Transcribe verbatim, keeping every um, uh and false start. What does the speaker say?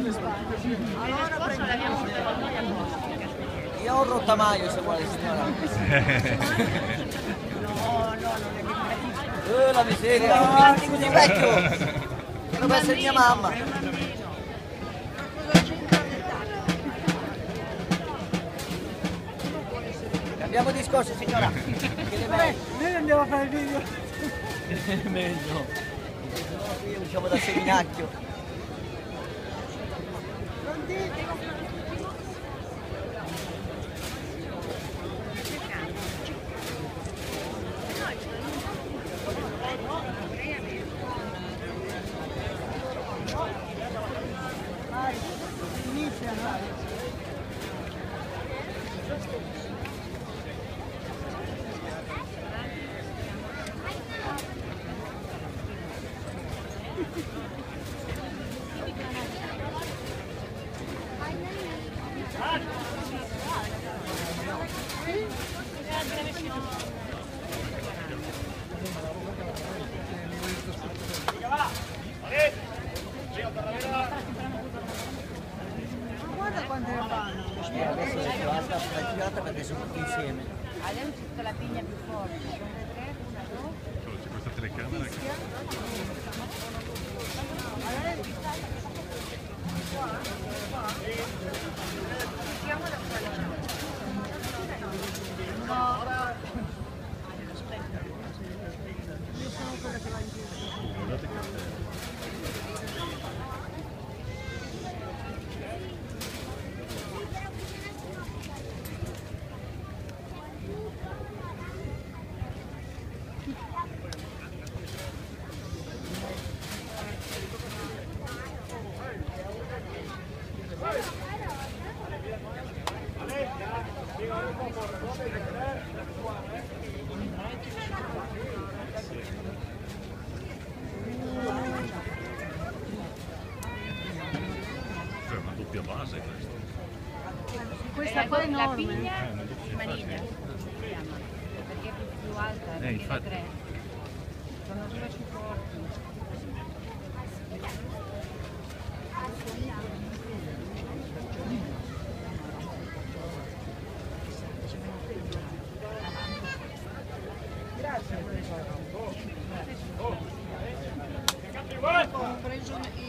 Allora prendiamo. Io ho un rottamaio se vuole signora. No, no, non è che Eh, la miseria, non parti così vecchio! Deve essere mia mamma! Cambiamo discorso signora! Che ne meglio? Noi andiamo a fare il video. Meglio! Qui usciamo da seminacchio! Guarda quante ne fanno. Adesso si basta aspettata perché sono tutti insieme. Adesso tutta la pigna più forte. Sono le tre, una, due. C'è questa telecamera che... Io sono quella che va in giro. Guardate che... C'è una doppia base questa. Questa la, qua è la enorme. pigna Eh, non dico- di maniglia si chiama, perché è più, più alta, Eh, perché infatti. le tre sono due supporti. Ho preso